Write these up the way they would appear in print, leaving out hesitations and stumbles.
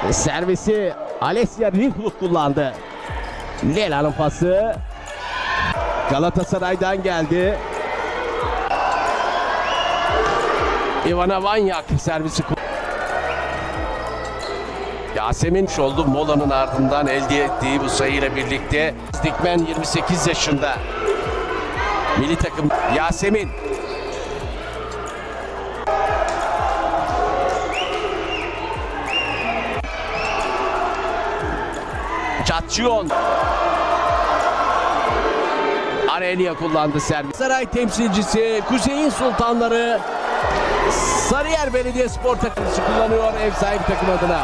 Servisi Alessia Rihluk kullandı. Lila'nın pası Galatasaray'dan geldi. Ivana Vanyak servisi. Yasemin oldu molanın ardından elde ettiği bu sayıyla birlikte. Dikmen 28 yaşında. Milli takım Yasemin. Çatçıyon. Arelia kullandı servis. Saray temsilcisi Kuzey'in Sultanları Sarıyer Belediyespor takımı kullanıyor ev sahibi takım adına.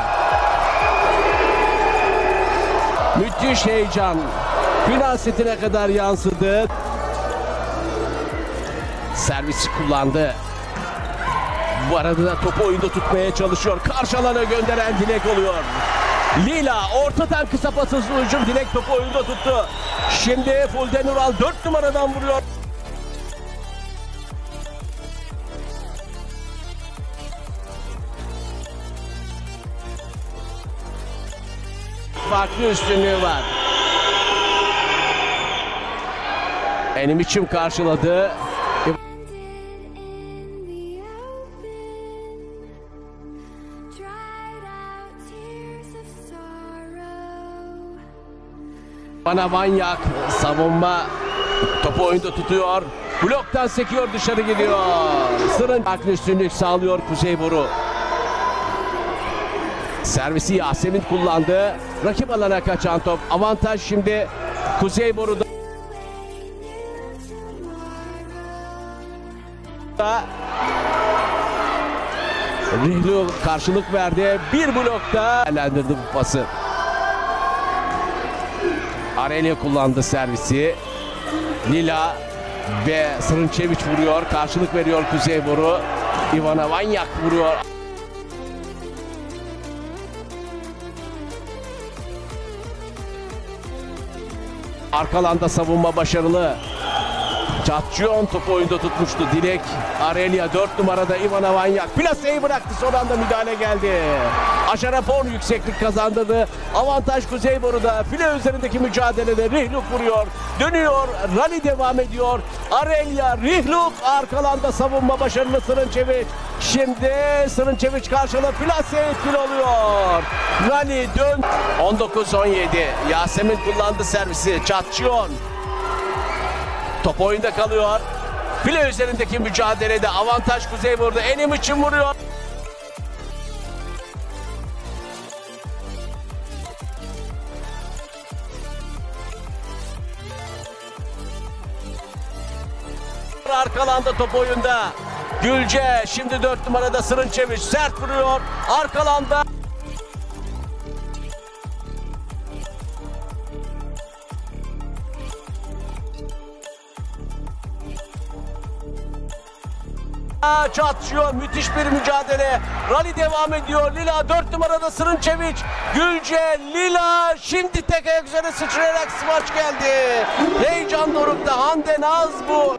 Müthiş heyecan final setine kadar yansıdı. Servisi kullandı. Bu arada da topu oyunda tutmaya çalışıyor. Karşı alana gönderen Dilek oluyor. Lila ortadan kısa pas hızlı hücum. Dilek topu oyunda tuttu. Şimdi Fulden Ural 4 numaradan vuruyor. Farklı üstünlüğü var. Enimiçim karşıladı. Ivana Vanyak savunma topu oyunda tutuyor. Bloktan sekiyor, dışarı gidiyor. Sırın farklı üstünlük sağlıyor Kuzeyboru. Servisi Yasemin kullandı. Rakip alana kaçan top. Avantaj şimdi Kuzeyboru'da. Rihluk karşılık verdi. Bir blokta değerlendirdi bu pası. Arelia kullandı servisi. Lila ve Sırınçeviç vuruyor. Karşılık veriyor Kuzeyboru. Ivana Vanyak vuruyor. Arka alanda savunma başarılı. Çatçıyon topu oyunda tutmuştu. Dilek, Arelia 4 numarada Ivana Vanyak. Plaseyi bıraktı, son anda müdahale geldi. Aşarapon yükseklik kazandırdı. Avantaj Kuzeyboru'da. File üzerindeki mücadelede Rihluk vuruyor. Dönüyor. Rally devam ediyor. Arelia, Rihluk. Arka alanda savunma başarılı Sırınçeviç. Şimdi Sırınçeviç karşılığı plase etkili oluyor. Rally dön. 19-17. Yasemin kullandı servisi. Çatçıyon. Top oyunda kalıyor. File üzerindeki mücadelede avantaj Kuzeyboru'da. Enimiçim vuruyor. Arka alanda top oyunda. Gülce şimdi 4 numarada Sırınçeviç sert vuruyor. Arka alanda. Çatışıyor, müthiş bir mücadele. Rally devam ediyor. Lila 4 numarada Sırınçeviç. Gülce, Lila şimdi tek ayak üzere sıçrayarak smaç geldi. Heyecan dorukta. Hande Naz bu.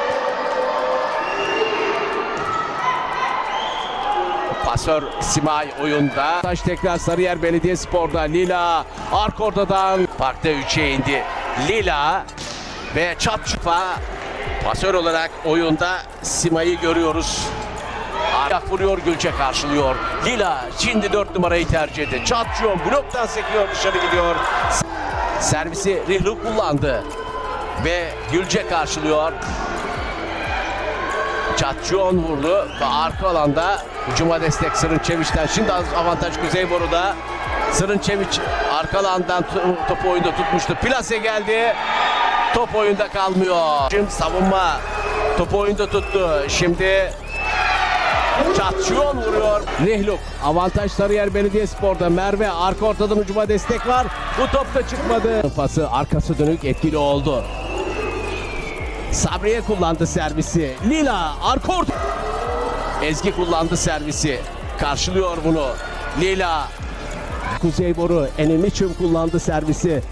Pasör Simay oyunda. Taş tekrar Sarıyer Belediyespor'da. Lila arka ortadan parkta 3'e indi. Lila ve Çatçıpa pasör olarak oyunda Simay'ı görüyoruz. Ayak vuruyor, Gülce karşılıyor. Lila şimdi 4 numarayı tercih etti. Çatçıyon bloktan sekiyor, dışarı gidiyor. Servisi Rihluk kullandı. Ve Gülce karşılıyor. Çatçıyon vurdu ve arka alanda hücuma destek Sırınçeviç'ten. Şimdi avantaj Kuzeyboru'da. Sırınçeviç arka alandan topu oyunda tutmuştu. Plase geldi. Top oyunda kalmıyor. Şimdi savunma topu oyunda tuttu. Şimdi Çatçıyon vuruyor. Rihluk avantaj Sarıyer Belediyespor'da. Merve arka ortadan hücuma destek var. Bu top da çıkmadı. Pası arkası dönük etkili oldu. Sabriye kullandı servisi. Lila arka orta. Ezgi kullandı servisi. Karşılıyor bunu. Lila. Kuzeyboru Enimiçim kullandı servisi.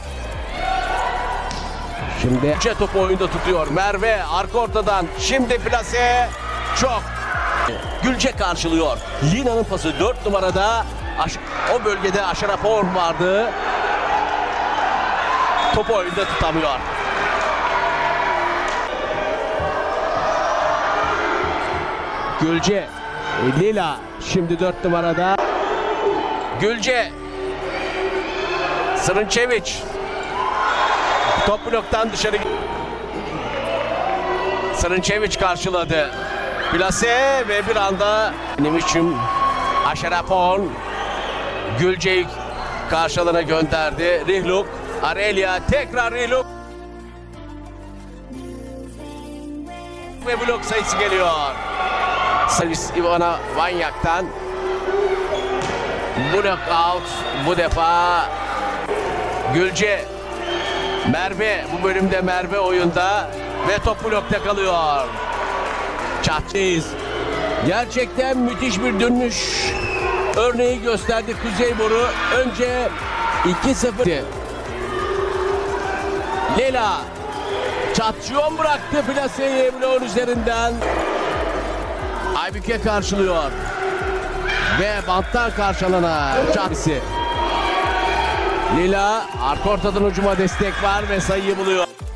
Şimdi Gülce topu oyunda tutuyor. Merve arka ortadan. Şimdi plase. Çok. Gülce karşılıyor. Lina'nın pası 4 numarada. O bölgede Aşarapor vardı. Topu oyunda tutamıyor. Gülce. Lila şimdi 4 numarada. Gülce. Srnčević. Top bloktan dışarı. Srnčević karşıladı. Plase ve bir anda benim için Aşarapor Gülce'yi karşılığına gönderdi. Rihluk, Arelia, tekrar Rihluk. Ve blok sayısı geliyor. Servis Ivana Vanyak'tan. Blok out bu defa. Gülce. Merve, bu bölümde Merve oyunda ve top blokta kalıyor. Çatçıyız. Gerçekten müthiş bir dönüş örneği gösterdi Kuzeyboru. Önce 2-0. Lela Çatçıyon bıraktı plaseyi bloğun üzerinden. Aybüke karşılıyor. Ve banttan karşılanan Çatçısı. Lila arka ortadan ucuma destek var ve sayıyı buluyor.